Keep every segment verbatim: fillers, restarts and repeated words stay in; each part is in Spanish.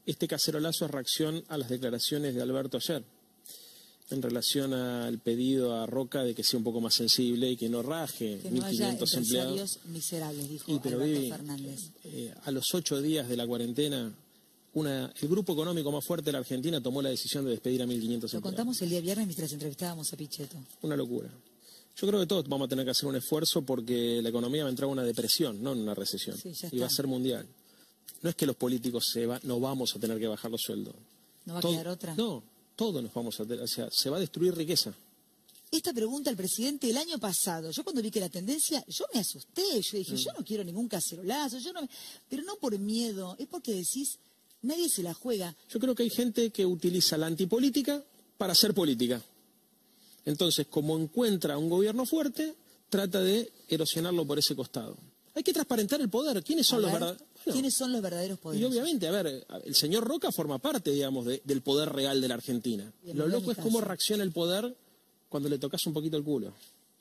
este cacerolazo es reacción a las declaraciones de Alberto ayer, en relación al pedido a Roca de que sea un poco más sensible y que no raje que no mil quinientos haya empleados. Miserables, dijo y, pero, Alberto Vivi, Fernández. Eh, a los ocho días de la cuarentena, una, el grupo económico más fuerte de la Argentina tomó la decisión de despedir a mil quinientos Lo empleados. contamos el día viernes mientras entrevistábamos a Pichetto. Una locura. Yo creo que todos vamos a tener que hacer un esfuerzo porque la economía va a entrar en una depresión, no en una recesión. Sí, ya y va a está. ser mundial. No es que los políticos se va, no vamos a tener que bajar los sueldos. ¿No va a Todo, quedar otra? No, todos nos vamos a tener, o sea, se va a destruir riqueza. Esta pregunta al presidente el año pasado, yo cuando vi que la tendencia, yo me asusté, yo dije, mm. yo no quiero ningún cacerolazo, yo no me... pero no por miedo, es porque decís, nadie se la juega. Yo creo que hay gente que utiliza la antipolítica para hacer política. Entonces, como encuentra un gobierno fuerte, trata de erosionarlo por ese costado. Hay que transparentar el poder. ¿Quiénes son a los ver, verdaderos? Bueno, ¿quiénes son los verdaderos poderes? Y obviamente, a ver, el señor Roca forma parte, digamos, de, del poder real de la Argentina. Bien, Lo loco es caso. cómo reacciona el poder cuando le tocas un poquito el culo.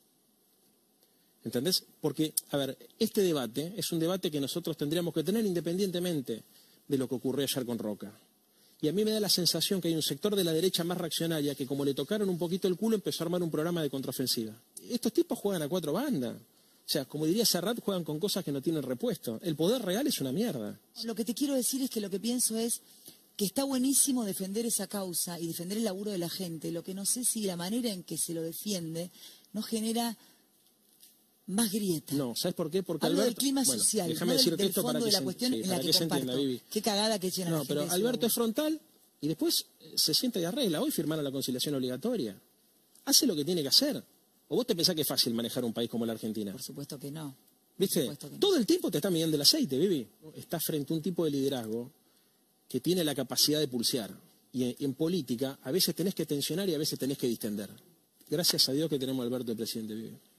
¿Entendés? Porque, a ver, este debate es un debate que nosotros tendríamos que tener independientemente de lo que ocurrió ayer con Roca. Y a mí me da la sensación que hay un sector de la derecha más reaccionaria que, como le tocaron un poquito el culo, empezó a armar un programa de contraofensiva. Estos tipos juegan a cuatro bandas. O sea, como diría Serrat, juegan con cosas que no tienen repuesto. El poder real es una mierda. Lo que te quiero decir es que lo que pienso es que está buenísimo defender esa causa y defender el laburo de la gente. Lo que no sé si la manera en que se lo defiende no genera más grieta. No, ¿sabes por qué? Porque Hablo Alberto... del clima bueno, social, déjame no del, decirte del esto fondo para que de la se, cuestión sí, en para la que que se comparto. entienda, Vivi. Qué cagada que llena No, la gente. pero Alberto es frontal y después se sienta y arregla. Hoy firmaron la conciliación obligatoria. Hace lo que tiene que hacer. ¿O vos te pensás que es fácil manejar un país como la Argentina? Por supuesto que no. ¿Viste? Que no. Todo el tiempo te está midiendo el aceite, Vivi. Estás frente a un tipo de liderazgo que tiene la capacidad de pulsear. Y en, en política a veces tenés que tensionar y a veces tenés que distender. Gracias a Dios que tenemos a Alberto de presidente, Vivi.